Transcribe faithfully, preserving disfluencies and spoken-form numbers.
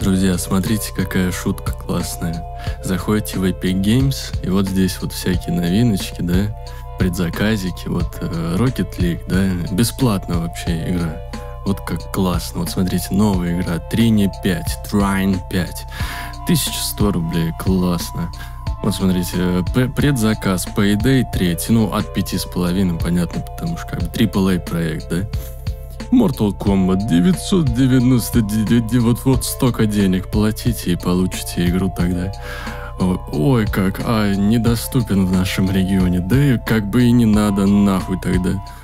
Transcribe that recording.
Друзья, смотрите, какая шутка классная. Заходите в Epic Games, и вот здесь вот всякие новиночки, да, предзаказики, вот э, Rocket League, да, бесплатно вообще игра. Вот как классно. Вот смотрите, новая игра, Trine пять, Trine пять. тысяча сто рублей, классно. Вот смотрите, предзаказ Payday три, ну, от пяти с половиной, понятно, потому что как бы трипл эй проект, да. Mortal Kombat девятьсот девяносто девять, вот, вот столько денег платите и получите игру тогда. Ой, как, а, недоступен в нашем регионе, да и как бы и не надо, нахуй тогда.